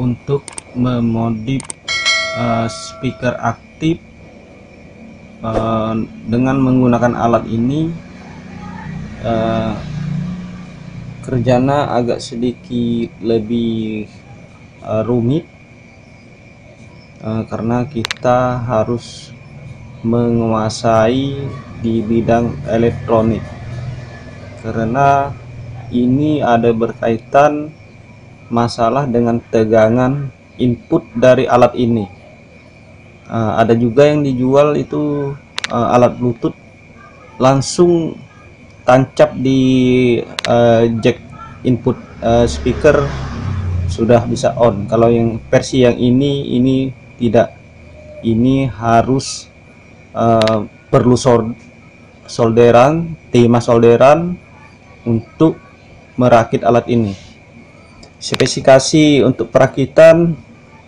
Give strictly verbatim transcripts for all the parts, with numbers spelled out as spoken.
untuk memodif uh, speaker aktif uh, dengan menggunakan alat ini. Uh, kerjanya agak sedikit lebih uh, rumit uh, karena kita harus menguasai di bidang elektronik, karena ini ada berkaitan masalah dengan tegangan input dari alat ini. Uh, ada juga yang dijual itu uh, alat Bluetooth langsung tancap di uh, jack input uh, speaker, sudah bisa on. Kalau yang versi yang ini ini tidak, ini harus uh, perlu solderan, timah solderan untuk merakit alat ini. Spesifikasi untuk perakitan: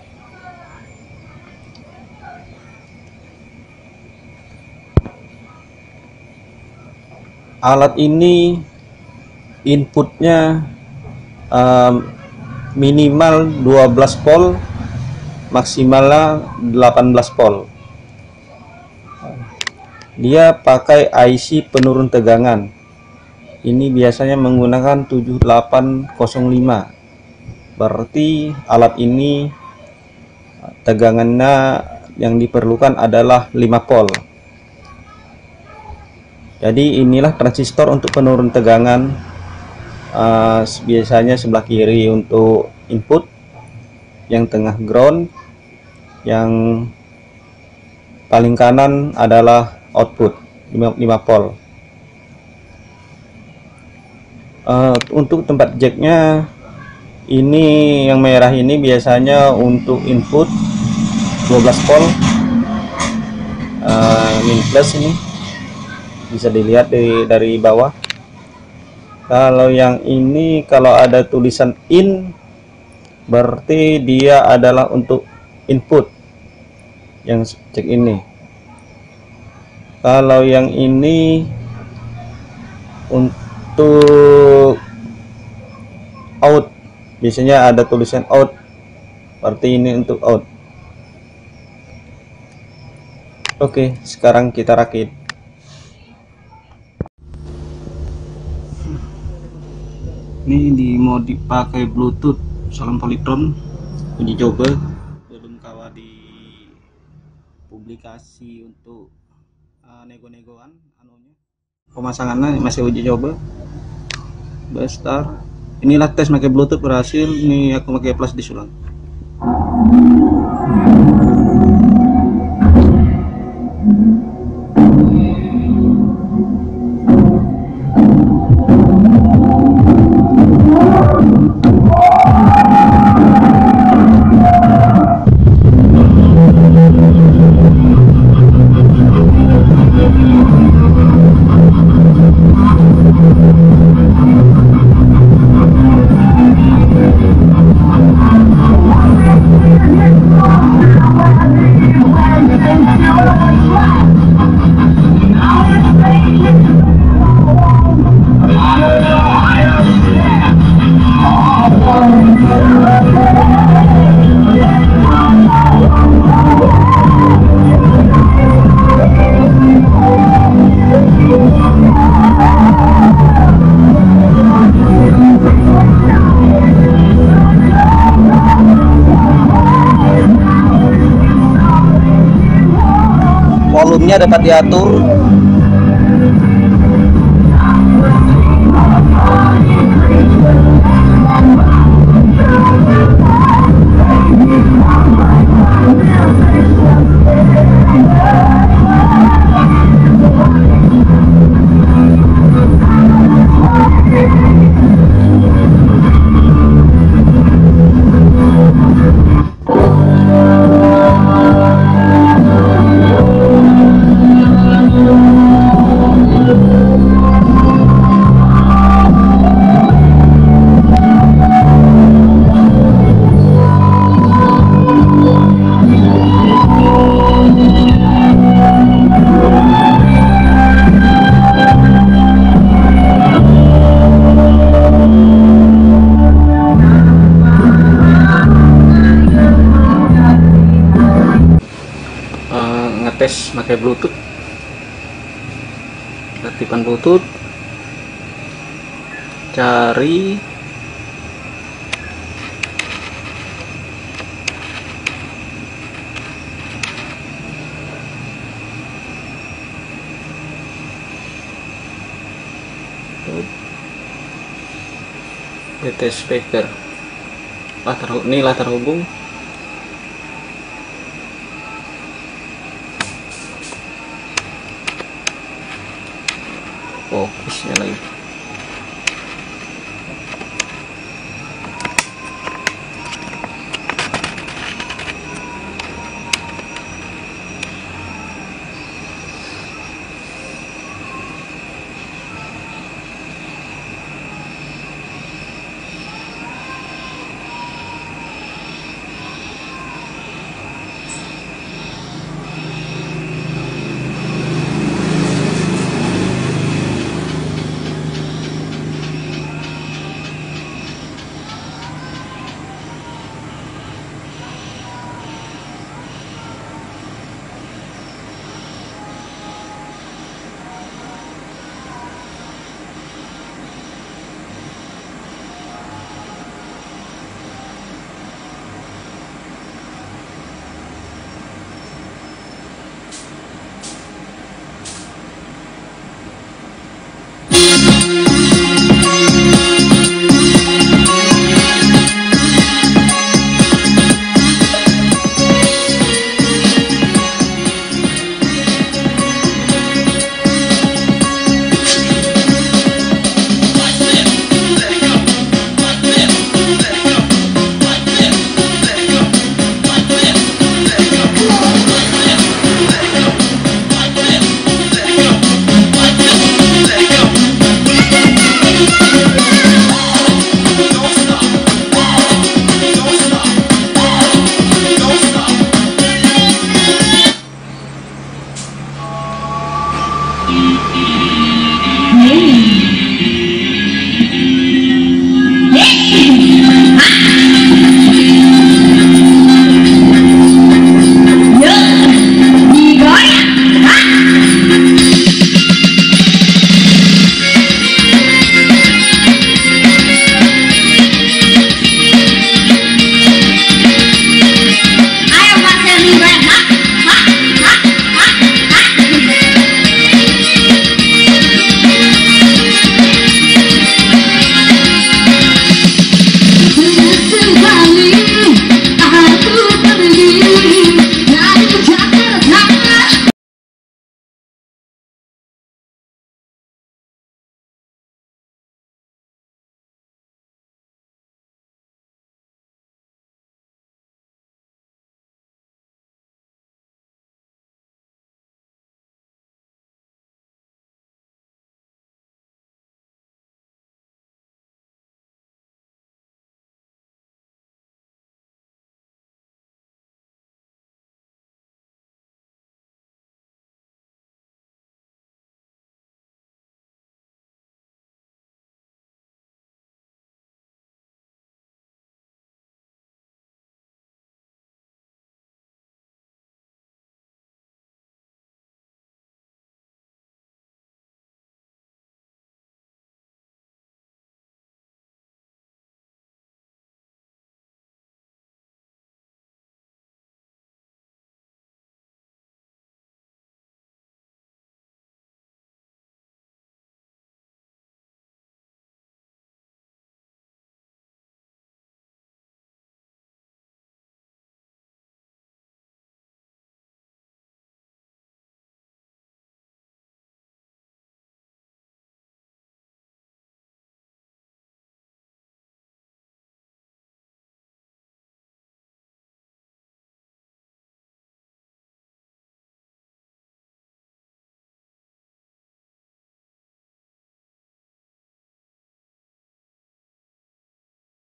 alat ini inputnya um, minimal dua belas volt, maksimalnya delapan belas volt. Dia pakai I C penurun tegangan. Ini biasanya menggunakan tujuh delapan nol lima. Berarti alat ini tegangannya yang diperlukan adalah lima volt. Jadi inilah transistor untuk penurun tegangan. Uh, biasanya sebelah kiri untuk input, yang tengah ground, yang paling kanan adalah output lima volt. Uh, untuk tempat jacknya, ini yang merah ini biasanya untuk input dua belas volt, uh, min plus ini bisa dilihat dari, dari bawah. Kalau yang ini, kalau ada tulisan in, berarti dia adalah untuk input, yang cek ini. Kalau yang ini untuk out, biasanya ada tulisan out, berarti ini untuk out. Oke, sekarang kita rakit. Ini dimodif pakai Bluetooth Salam Polytron, uji coba, belum kawa di publikasi untuk uh, nego-negoan anunya. Pemasangannya masih uji coba. Bestar. Inilah tes pakai Bluetooth berhasil. Ini aku pakai plus disulang. Volumenya dapat diatur. Oh, ngetes pakai Bluetooth, aktifkan Bluetooth, cari B T speaker, lah terhubung, ini lah terhubung. Fokusnya lagi.